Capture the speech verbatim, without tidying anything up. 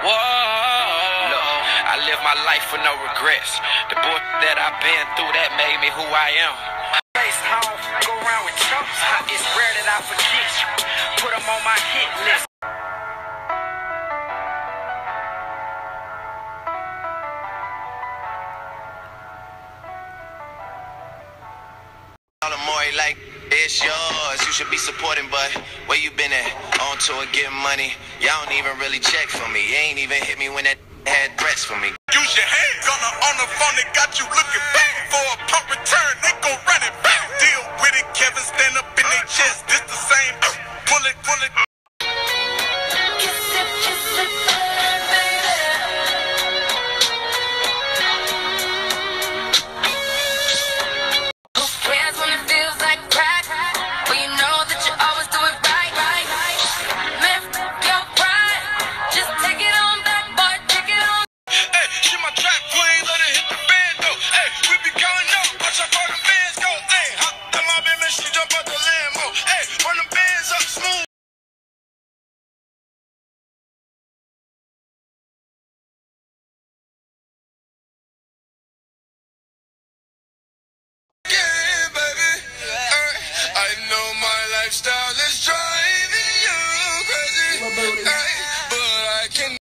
Whoa, look, I live my life with no regrets. The boy that I've been through, that made me who I am. Face home, go around with chumps. It's rare that I forget you. Put them on my hit list. Like it's yours, you should be supporting, but where you been at? On tour getting money, y'all don't even really check for me. You ain't even hit me when that had threats for me. Use your hands on the on the phone, they got you looking back for a pump return. They gon' run it back. Deal with it, Kevin. Stand up in their chest. This the same. Pull it, pull it.